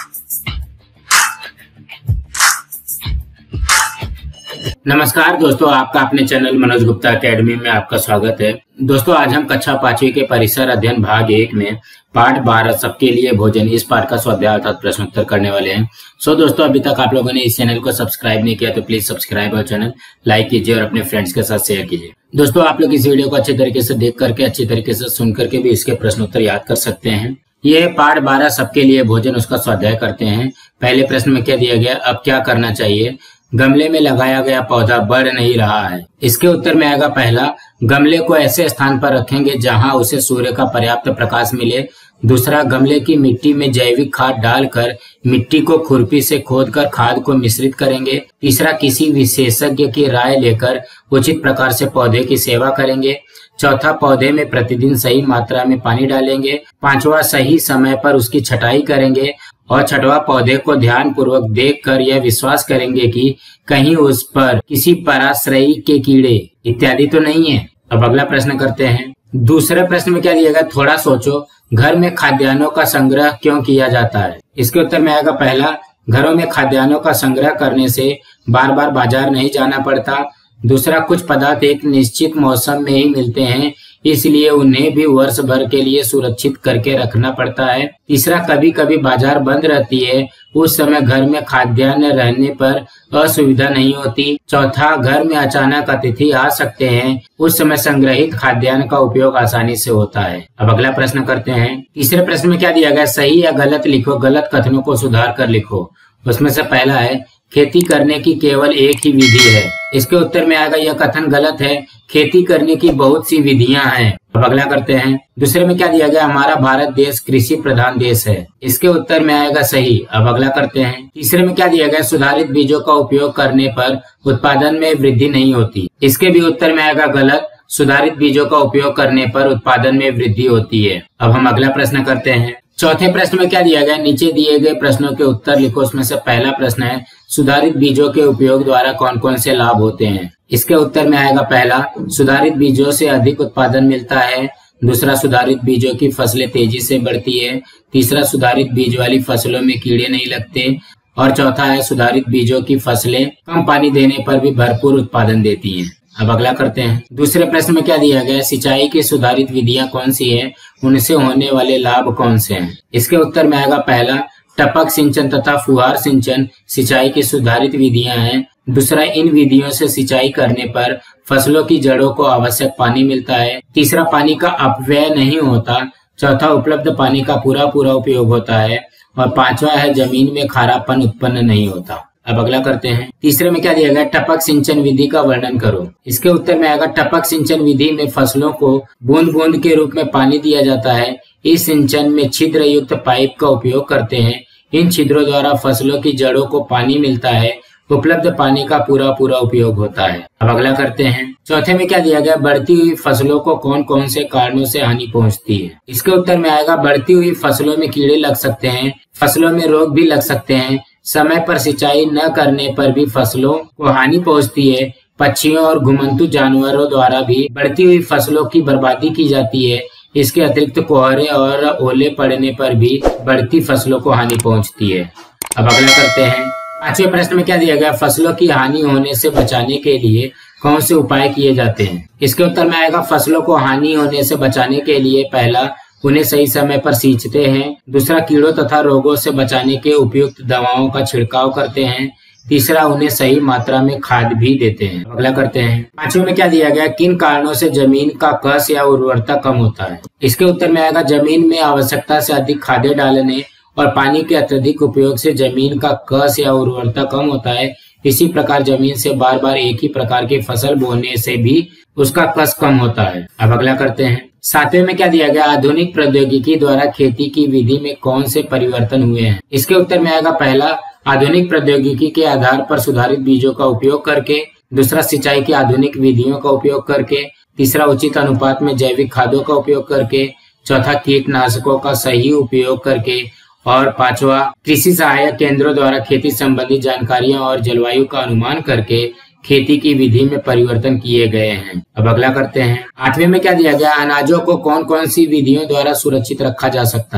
नमस्कार दोस्तों, आपका अपने चैनल मनोज गुप्ता एकेडमी में आपका स्वागत है। दोस्तों, आज हम कक्षा 5वीं के परिसर अध्ययन भाग 1 में पाठ 12 सबके लिए भोजन इस पाठ का स्वाध्याय अर्थात प्रश्नोत्तर करने वाले हैं। दोस्तों, अभी तक आप लोगों ने इस चैनल को सब्सक्राइब नहीं किया तो प्लीज सब्सक्राइब और चैनल लाइक कीजिए और अपने फ्रेंड्स के साथ शेयर कीजिए। दोस्तों, आप लोग इस वीडियो को अच्छे तरीके से देख करके अच्छी तरीके से सुन करके भी इसके प्रश्नोत्तर याद कर सकते हैं। ये पाठ 12 सबके लिए भोजन उसका स्वाध्याय करते हैं। पहले प्रश्न में क्या दिया गया, अब क्या करना चाहिए। गमले में लगाया गया पौधा बढ़ नहीं रहा है। इसके उत्तर में आएगा पहला, गमले को ऐसे स्थान पर रखेंगे जहां उसे सूर्य का पर्याप्त प्रकाश मिले। दूसरा, गमले की मिट्टी में जैविक खाद डालकर मिट्टी को खुरपी से खोदकर खाद को मिश्रित करेंगे। तीसरा, किसी विशेषज्ञ की राय लेकर उचित प्रकार से पौधे की सेवा करेंगे। चौथा, पौधे में प्रतिदिन सही मात्रा में पानी डालेंगे। पांचवा, सही समय पर उसकी छटाई करेंगे। और छठवां, पौधे को ध्यान पूर्वक देखकर यह विश्वास करेंगे कि कहीं उस पर किसी पराश्रयी के कीड़े इत्यादि तो नहीं है। अब अगला प्रश्न करते हैं। दूसरे प्रश्न में क्या दिया गया, थोड़ा सोचो, घर में खाद्यान्नों का संग्रह क्यों किया जाता है। इसके उत्तर में आएगा पहला, घरों में खाद्यान्नों का संग्रह करने से बार बार बाजार नहीं जाना पड़ता। दूसरा, कुछ पदार्थ एक निश्चित मौसम में ही मिलते हैं, इसलिए उन्हें भी वर्ष भर के लिए सुरक्षित करके रखना पड़ता है। तीसरा, कभी कभी बाजार बंद रहती है, उस समय घर में खाद्यान्न रहने पर असुविधा नहीं होती। चौथा, घर में अचानक अतिथि आ सकते हैं, उस समय संग्रहित खाद्यान्न का उपयोग आसानी से होता है। अब अगला प्रश्न करते हैं। तीसरे प्रश्न में क्या दिया गया, सही या गलत लिखो, गलत कथनों को सुधार कर लिखो। उसमें से पहला है, खेती करने की केवल एक ही विधि है। इसके उत्तर में आएगा यह कथन गलत है, खेती करने की बहुत सी विधियां हैं। अब अगला करते हैं। दूसरे में क्या दिया गया, हमारा भारत देश कृषि प्रधान देश है। इसके उत्तर में आएगा सही। अब अगला करते हैं। तीसरे में क्या दिया गया, सुधारित बीजों का उपयोग करने पर उत्पादन में वृद्धि नहीं होती। इसके भी उत्तर में आएगा गलत, सुधारित बीजों का उपयोग करने पर उत्पादन में वृद्धि होती है। अब हम अगला प्रश्न करते हैं। चौथे प्रश्न में क्या दिया गया, नीचे दिए गए प्रश्नों के उत्तर लिखो। उसमें से पहला प्रश्न है, सुधारित बीजों के उपयोग द्वारा कौन कौन से लाभ होते हैं। इसके उत्तर में आएगा पहला, सुधारित बीजों से अधिक उत्पादन मिलता है। दूसरा, सुधारित बीजों की फसलें तेजी से बढ़ती है। तीसरा, सुधारित बीज वाली फसलों में कीड़े नहीं लगते। और चौथा है, सुधारित बीजों की फसलें कम पानी देने पर भी भरपूर उत्पादन देती हैं। अब अगला करते हैं। दूसरे प्रश्न में क्या दिया गया, सिंचाई की सुधारित विधियां कौन सी है, उनसे होने वाले लाभ कौन से हैं। इसके उत्तर में आएगा पहला, टपक सिंचन तथा फुहार सिंचन सिंचाई की सुधारित विधियां हैं। दूसरा, इन विधियों से सिंचाई करने पर फसलों की जड़ों को आवश्यक पानी मिलता है। तीसरा, पानी का अपव्यय नहीं होता। चौथा, उपलब्ध पानी का पूरा उपयोग होता है। और पांचवा है, जमीन में खारापन उत्पन्न नहीं होता। अब अगला करते हैं। तीसरे में क्या दिया गया, टपक सिंचन विधि का वर्णन करो। इसके उत्तर में आएगा, टपक सिंचन विधि में फसलों को बूंद बूंद के रूप में पानी दिया जाता है। इस सिंचन में छिद्र युक्त पाइप का उपयोग करते हैं। इन छिद्रों द्वारा फसलों की जड़ों को पानी मिलता है। उपलब्ध पानी का पूरा उपयोग होता है। अब अगला करते हैं। चौथे में क्या दिया गया, बढ़ती हुई फसलों को कौन कौन से कारणों से हानि पहुंचती है। इसके उत्तर में आएगा, बढ़ती हुई फसलों में कीड़े लग सकते हैं, फसलों में रोग भी लग सकते हैं, समय पर सिंचाई न करने पर भी फसलों को हानि पहुंचती है, पक्षियों और घुमंतु जानवरों द्वारा भी बढ़ती हुई फसलों की बर्बादी की जाती है। इसके अतिरिक्त कोहरे और ओले पड़ने पर भी बढ़ती फसलों को हानि पहुंचती है। अब अगला करते हैं। पांचवें प्रश्न में क्या दिया गया, फसलों की हानि होने से बचाने के लिए कौन से उपाय किए जाते हैं। इसके उत्तर में आएगा, फसलों को हानि होने से बचाने के लिए पहला, उन्हें सही समय पर सींचते हैं। दूसरा, कीड़ों तथा रोगों से बचाने के उपयुक्त दवाओं का छिड़काव करते हैं। तीसरा, उन्हें सही मात्रा में खाद भी देते हैं। अगला करते हैं। पांचवें में क्या दिया गया, किन कारणों से जमीन का कस या उर्वरता कम होता है। इसके उत्तर में आएगा, जमीन में आवश्यकता से अधिक खादें डालने और पानी के अत्यधिक उपयोग से जमीन का कस या उर्वरता कम होता है। इसी प्रकार जमीन से बार बार एक ही प्रकार की फसल बोने से भी उसका कस कम होता है। अब अगला करते हैं। सातवें में क्या दिया गया, आधुनिक प्रौद्योगिकी द्वारा खेती की विधि में कौन से परिवर्तन हुए हैं। इसके उत्तर में आएगा पहला, आधुनिक प्रौद्योगिकी के आधार पर सुधारित बीजों का उपयोग करके। दूसरा, सिंचाई की आधुनिक विधियों का उपयोग करके। तीसरा, उचित अनुपात में जैविक खादों का उपयोग करके। चौथा, कीटनाशकों का सही उपयोग करके। और पांचवा, कृषि सहायक केंद्रों द्वारा खेती संबंधी जानकारियां और जलवायु का अनुमान करके खेती की विधि में परिवर्तन किए गए हैं। अब अगला करते हैं। आठवें में क्या दिया गया, अनाजों को कौन कौन सी विधियों द्वारा सुरक्षित रखा जा सकता है।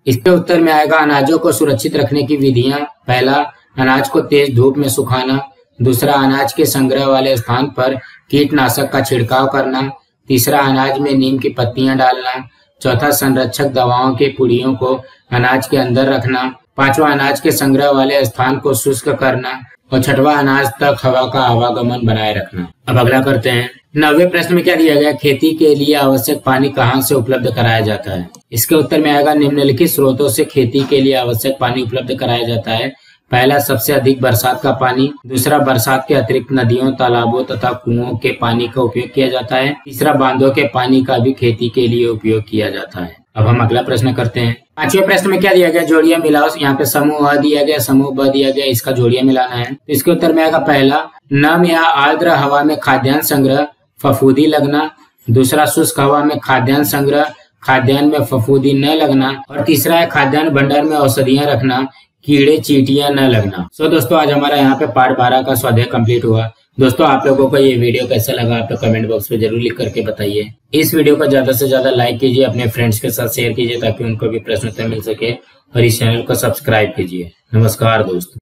इसके उत्तर में आएगा अनाजों को सुरक्षित रखने की विधियां। पहला, अनाज को तेज धूप में सुखाना। दूसरा, अनाज के संग्रह वाले स्थान पर कीटनाशक का छिड़काव करना। तीसरा, अनाज में नीम की पत्तियां डालना। चौथा, संरक्षक दवाओं के पुड़ियों को अनाज के अंदर रखना। पांचवा, अनाज के संग्रह वाले स्थान को शुष्क करना। और छठवां, अनाज तक हवा का आवागमन बनाए रखना। अब अगला करते हैं। 9वें प्रश्न में क्या दिया गया? खेती के लिए आवश्यक पानी कहाँ से उपलब्ध कराया जाता है? इसके उत्तर में आएगा निम्नलिखित स्रोतों से खेती के लिए आवश्यक पानी उपलब्ध कराया जाता है। पहला, सबसे अधिक बरसात का पानी। दूसरा, बरसात के अतिरिक्त नदियों, तालाबों तथा कुओं के पानी का उपयोग किया जाता है। तीसरा, बांधों के पानी का भी खेती के लिए उपयोग किया जाता है। अब हम अगला प्रश्न करते हैं। 5वें प्रश्न में क्या दिया गया? जोड़ियां मिलाओ। यहाँ पे समूह अ दिया गया, समूह ब दिया गया, इसका जोड़ियां मिलाना है। तो इसके उत्तर में आएगा पहला, नम या आर्द्र हवा में खाद्यान्न संग्रह, फफूंदी लगना। दूसरा, शुष्क हवा में खाद्यान्न संग्रह, खाद्यान्न में फफूंदी न लगना। और तीसरा है खाद्यान्न भंडार में औषधियां रखना, कीड़े चींटियां न लगना। सो दोस्तों, आज हमारा यहाँ पे पार्ट 12 का स्वाध्याय कंप्लीट हुआ। दोस्तों, आप लोगों को ये वीडियो कैसा लगा आप लोग कमेंट बॉक्स में जरूर लिख करके बताइए। इस वीडियो को ज्यादा से ज्यादा लाइक कीजिए, अपने फ्रेंड्स के साथ शेयर कीजिए ताकि उनको भी प्रश्न उत्तर मिल सके, और इस चैनल को सब्सक्राइब कीजिए। नमस्कार दोस्तों।